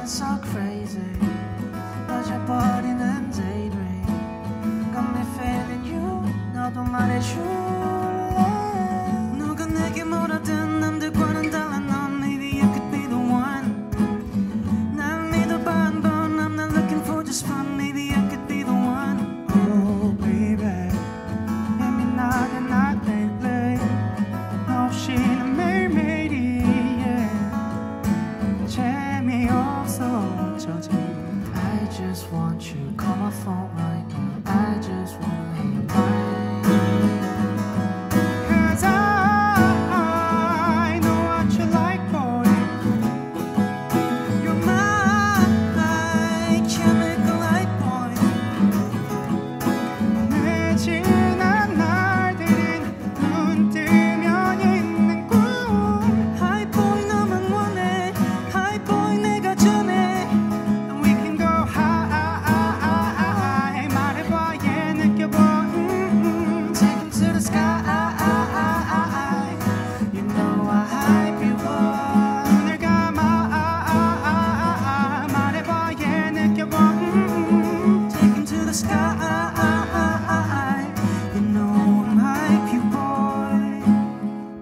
so crazy. 빠져버리는 daydream. Got me feeling you. 너도 말해줄래? 누가 내게 뭐라든 남들과는 달라. 넌 maybe you could be the one. 난 믿어봐 한번. I'm not looking for just fun. Maybe I could be the one. Oh baby, 예민하게 날 lately. 너 없이는 매일매일이 재미없어 어쩌지. I just want you, call my phone right now. I just wanna hear your mind.